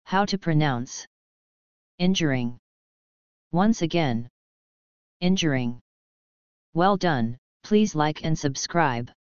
How to pronounce injuring. Once again, injuring. Well done, please like and subscribe.